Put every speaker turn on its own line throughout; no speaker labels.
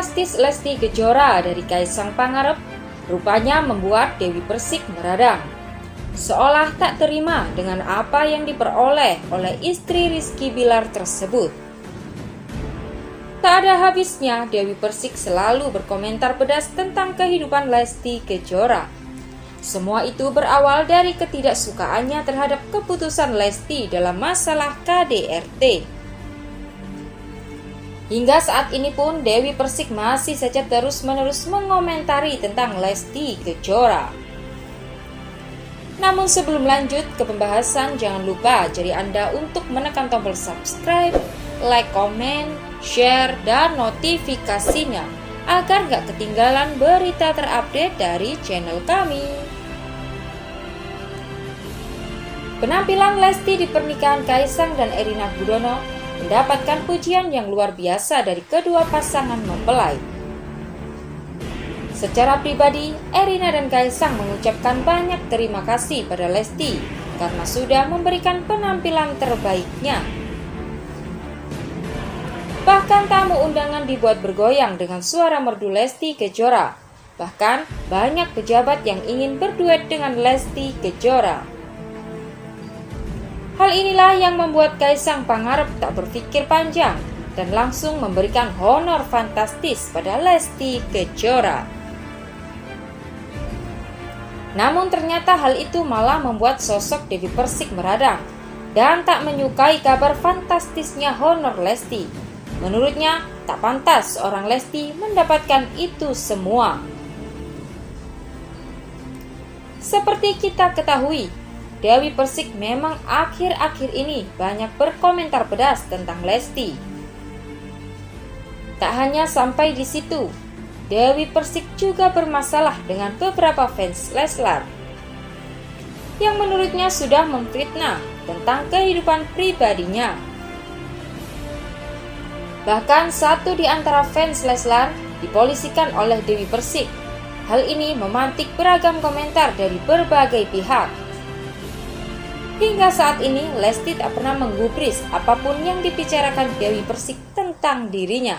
fantastis Lesti Kejora dari Kaisang Pangarep rupanya membuat Dewi Persik meradang. Seolah tak terima dengan apa yang diperoleh oleh istri Rizky Bilar tersebut. Tak ada habisnya Dewi Persik selalu berkomentar pedas tentang kehidupan Lesti Kejora. Semua itu berawal dari ketidaksukaannya terhadap keputusan Lesti dalam masalah KDRT. Hingga saat ini pun Dewi Persik masih saja terus-menerus mengomentari tentang Lesti Kejora. Namun sebelum lanjut ke pembahasan, jangan lupa jari Anda untuk menekan tombol subscribe, like, komen, share, dan notifikasinya agar gak ketinggalan berita terupdate dari channel kami. Penampilan Lesti di pernikahan Kaisang dan Erina Gudono mendapatkan pujian yang luar biasa dari kedua pasangan mempelai. Secara pribadi, Erina dan Kaisang mengucapkan banyak terima kasih pada Lesti karena sudah memberikan penampilan terbaiknya. Bahkan tamu undangan dibuat bergoyang dengan suara merdu Lesti Kejora. Bahkan banyak pejabat yang ingin berduet dengan Lesti Kejora. Hal inilah yang membuat Kaisang Pangarep tak berpikir panjang dan langsung memberikan honor fantastis pada Lesti Kejora. Namun ternyata hal itu malah membuat sosok Dewi Persik meradang dan tak menyukai kabar fantastisnya honor Lesti. Menurutnya tak pantas seorang Lesti mendapatkan itu semua. Seperti kita ketahui, Dewi Persik memang akhir-akhir ini banyak berkomentar pedas tentang Lesti. Tak hanya sampai di situ, Dewi Persik juga bermasalah dengan beberapa fans Leslar yang menurutnya sudah memfitnah tentang kehidupan pribadinya. Bahkan satu di antara fans Leslar dipolisikan oleh Dewi Persik. Hal ini memantik beragam komentar dari berbagai pihak. Hingga saat ini, Lesti tak pernah menggubris apapun yang dibicarakan Dewi Persik tentang dirinya.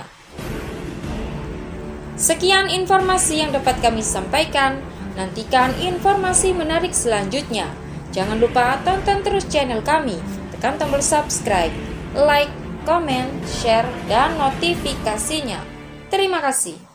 Sekian informasi yang dapat kami sampaikan. Nantikan informasi menarik selanjutnya. Jangan lupa tonton terus channel kami. Tekan tombol subscribe, like, komen, share, dan notifikasinya. Terima kasih.